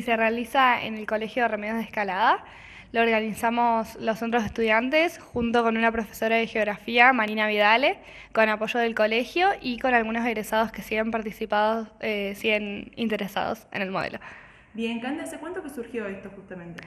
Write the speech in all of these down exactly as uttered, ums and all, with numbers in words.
se realiza en el Colegio de Remedios de Escalada. Lo organizamos los centros de estudiantes junto con una profesora de geografía, Marina Vidale, con apoyo del colegio y con algunos egresados que siguen participado, eh, siguen interesados en el modelo. Bien, Cande, ¿hace cuánto que surgió esto justamente?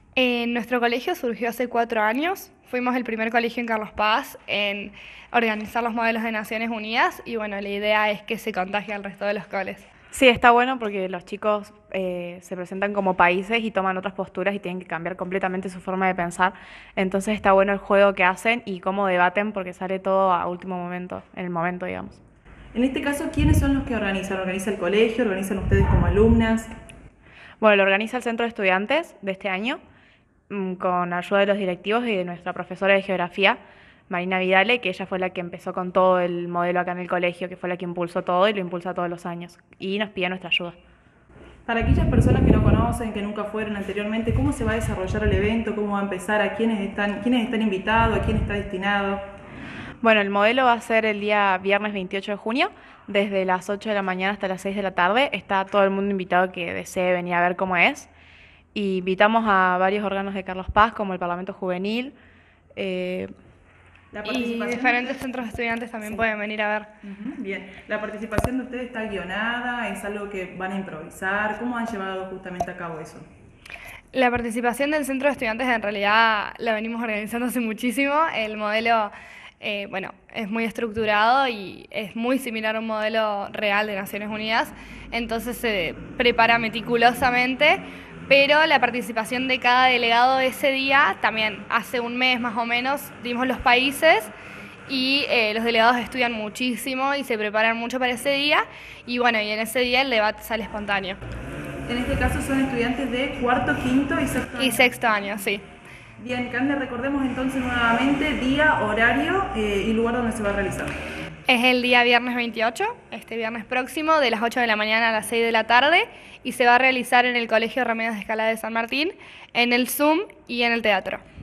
En nuestro colegio surgió hace cuatro años. Fuimos el primer colegio en Carlos Paz en organizar los modelos de Naciones Unidas y bueno, la idea es que se contagie al resto de los coles. Sí, está bueno porque los chicos eh, se presentan como países y toman otras posturas y tienen que cambiar completamente su forma de pensar. Entonces está bueno el juego que hacen y cómo debaten porque sale todo a último momento, en el momento, digamos. En este caso, ¿quiénes son los que organizan? ¿Organiza el colegio? ¿Organizan ustedes como alumnas? Bueno, lo organiza el Centro de Estudiantes de este año mm, con ayuda de los directivos y de nuestra profesora de geografía, Marina Vidale, que ella fue la que empezó con todo el modelo acá en el colegio, que fue la que impulsó todo y lo impulsa todos los años. Y nos pide nuestra ayuda. Para aquellas personas que no conocen, que nunca fueron anteriormente, ¿cómo se va a desarrollar el evento? ¿Cómo va a empezar? ¿A quiénes están, quiénes están invitados? ¿A quién está destinado? Bueno, el modelo va a ser el día viernes veintiocho de junio, desde las ocho de la mañana hasta las seis de la tarde. Está todo el mundo invitado que desee venir a ver cómo es. Y invitamos a varios órganos de Carlos Paz, como el Parlamento Juvenil. eh, La Y participación diferentes centros de estudiantes también Sí. pueden venir a ver. Ujú, bien, ¿la participación de ustedes está guionada? ¿Es algo que van a improvisar? ¿Cómo han llevado justamente a cabo eso? La participación del centro de estudiantes en realidad la venimos organizando hace muchísimo. El modelo, eh, bueno, es muy estructurado y es muy similar a un modelo real de Naciones Unidas, entonces se prepara meticulosamente, pero la participación de cada delegado ese día, también hace un mes más o menos, dimos los países y eh, los delegados estudian muchísimo y se preparan mucho para ese día y bueno, y en ese día el debate sale espontáneo. En este caso son estudiantes de cuarto, quinto y sexto Y año. sexto año, sí. Bien, Cande, recordemos entonces nuevamente día, horario eh, y lugar donde se va a realizar. Es el día viernes veintiocho, este viernes próximo, de las ocho de la mañana a las seis de la tarde, y se va a realizar en el Colegio Remedios de Escalada de San Martín, en el Zoom y en el teatro.